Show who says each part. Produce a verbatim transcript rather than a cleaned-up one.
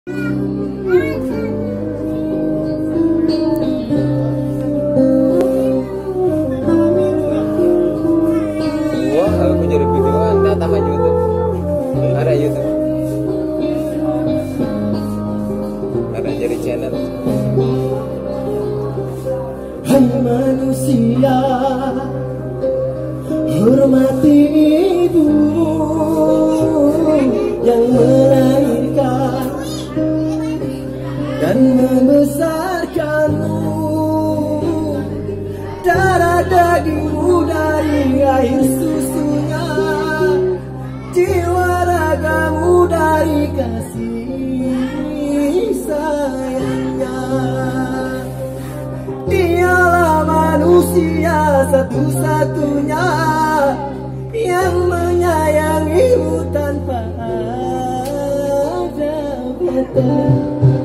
Speaker 1: Aku jadi videoan, tak tambah YouTube. Ada YouTube. Ada jadi channel.
Speaker 2: Hai manusia, hormati ibu yang melahirkan dan membesarkanmu. Darah dagingmu dari air susunya, jiwa ragamu dari kasih sayangnya. Dialah manusia satu-satunya yang menyayangimu tanpa ada kata.